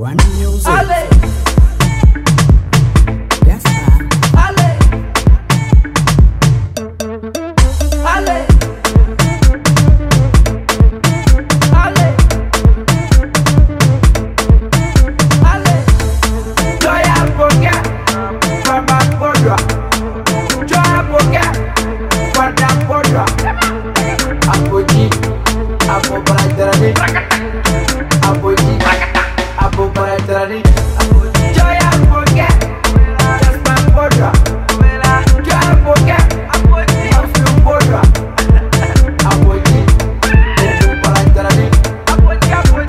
One music. Ale. Yes, man. Ale. Ale. Ale. Ale. Joya Boga, Baba Boga. Joya Boga, Baba Boga. Aboji, Abo Barajarani. Aboji, Abo Barajarani. Joya Boga, Jasper Boga. Joya Boga, Absu Boga. Aboji, Abo Barajarani. Aboji,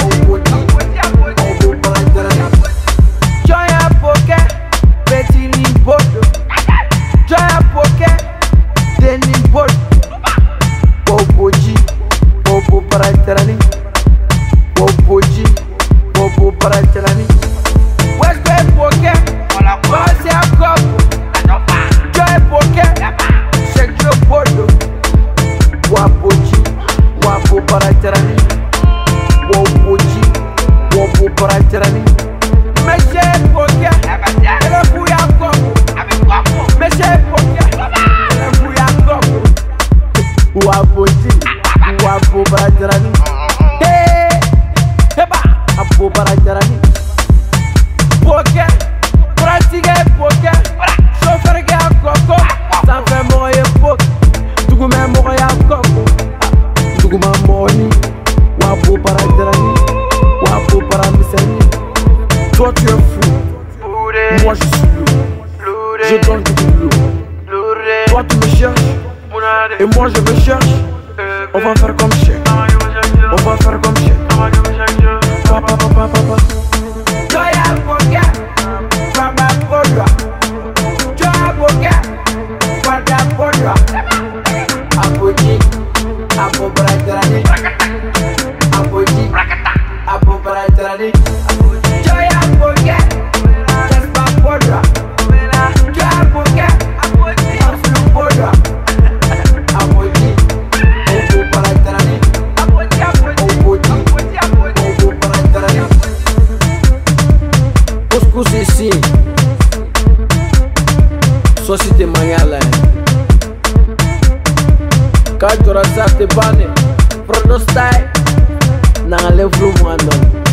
Abo Barajarani. Joya Boga, Betty Bodo. Joya Boga, Denny Bodo. Boboji, Bobo Barajarani. Boboji, Bobo Barajarani. Westway Boga, Basia Kopo. Joy Boga, Shekyo Bodo. Waboji, Wabo Barajarani. Boboji, Bobo Barajarani. Meshe Boga, Elebuya Kopo. Meshe Boga, Elebuya Kopo. Waboji, Wabo Barajarani. Hey, heba, Abo Barajarani. Boga, pratique Boga. Chauffeur gars Coco, ça fait mourir Boga. Tougoumé mourir Coco. Tougoumé mourir. Wabo Barajarani. Wabo Baramisani. Toi tu es fou. Moi je suis lourd. Je donne du lourd. Toi tu me cherches. Et moi je me cherche. On va faire comme chien. On va faire comme chien. Papa, papa, papa. Joya Boga, Baba Boga. Joya Boga, Baba Boga. Aboji, Abo Barajarani. Aboji, Abo Barajarani. Joya Boga, Jasper Boga. Joya Boga, Absu Boga. Aboji, Abo Barajarani. Aboji, Abo Barajarani. Couscous ici, Société Mangala. Quand tu auras ça, t'es banné. Pronostai, n'a pas le flou, moi non.